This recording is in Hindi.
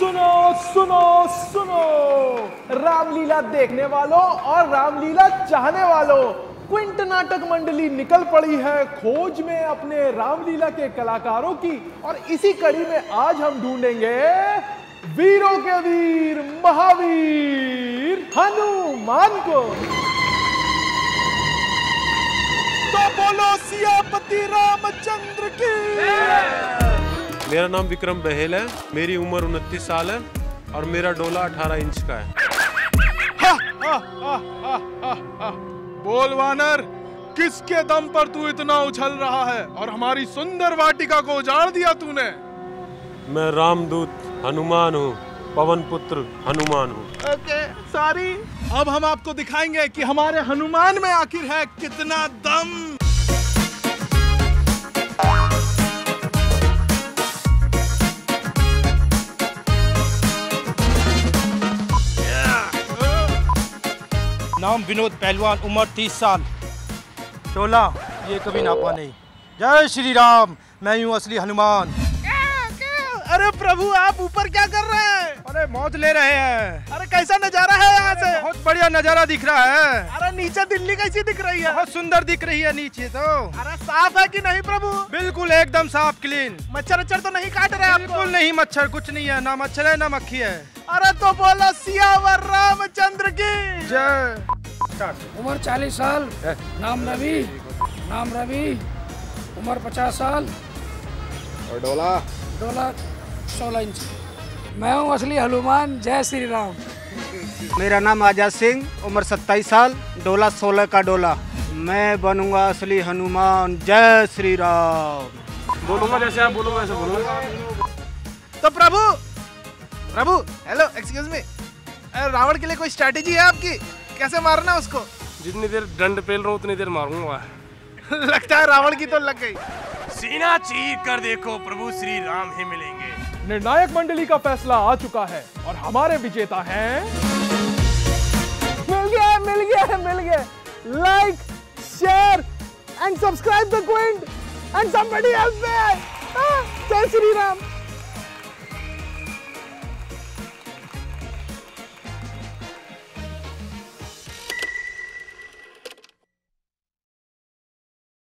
सुनो सुनो सुनो, रामलीला देखने वालों और रामलीला चाहने वालों, क्विंट नाटक मंडली निकल पड़ी है खोज में अपने रामलीला के कलाकारों की। और इसी कड़ी में आज हम ढूंढेंगे वीरों के वीर महावीर हनुमान को। तो बोलो सियापति रामचंद्र की। मेरा नाम विक्रम बहेल है, मेरी उम्र 29 साल है और मेरा डोला 18 इंच का है। बोल वानर, किसके दम पर तू इतना उछल रहा है और हमारी सुंदर वाटिका को उजाड़ दिया तूने? मैं रामदूत हनुमान हूँ, पवन पुत्र हनुमान हूँ। Okay, sorry. अब हम आपको दिखाएंगे कि हमारे हनुमान में आखिर है कितना दम। नाम विनोद पहलवान, उम्र 30 साल, टोला ये कभी नापा नहीं। जय श्री राम, मैं हूँ असली हनुमान। अरे प्रभु, आप ऊपर क्या कर रहे हैं? अरे मौज ले रहे हैं। अरे कैसा नजारा है यहाँ से? बहुत बढ़िया नजारा दिख रहा है। अरे नीचे दिल्ली कैसी दिख रही है? बहुत सुंदर दिख रही है नीचे तो। अरे साफ है कि नहीं प्रभु? बिल्कुल एकदम साफ क्लीन। मच्छर तो नहीं काट रहे आपको? बिल्कुल नहीं, मच्छर कुछ नहीं है, ना मच्छर है ना मक्खी है। अरे तो बोलो सियावर रामचंद्र की जय। उम्र 40 साल, नाम रवि, उम्र 50 साल और डोला 16 इंच। मैं हूँ असली हनुमान। जय श्री राम। मेरा नाम आजाद सिंह, उम्र 27 साल, डोला 16 का डोला। मैं बनूंगा असली हनुमान। जय श्री राम। बोलूंगा जैसे आप बोलो वैसे बोलूंगा। तो प्रभु हेलो, एक्सक्यूज मी, रावण के लिए कोई स्ट्रैटेजी है आपकी? कैसे मारना उसको? जितनी देर दंड पेल रहा हूँ उतनी देर मारूंगा। लगता है रावण की तो लग गई। सीना चीर कर देखो, प्रभु श्री राम ही मिलेंगे। निर्णायक मंडली का फैसला आ चुका है और हमारे विजेता हैं। मिल गया। Like, share and subscribe the Quint and somebody else there. जय श्री राम।